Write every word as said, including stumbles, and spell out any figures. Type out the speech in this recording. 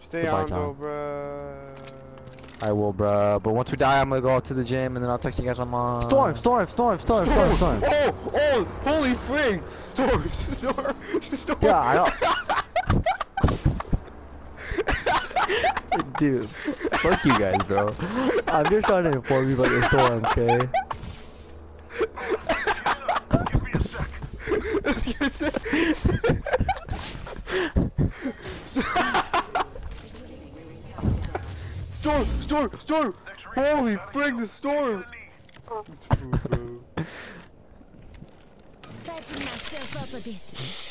Stay Goodbye, on Tom. though, bruh. I will, bruh. But once we die, I'm gonna go out to the gym and then I'll text you guys on my. Storm, storm, storm, storm, storm, storm. Oh, oh, holy frig! Storm, storm, storm. Yeah, I don't. Dude, fuck you guys, bro. I'm just trying to inform you about your storm, okay? Give me a sec. Storm, storm, storm! Holy frig, the storm! Patching myself up a bit.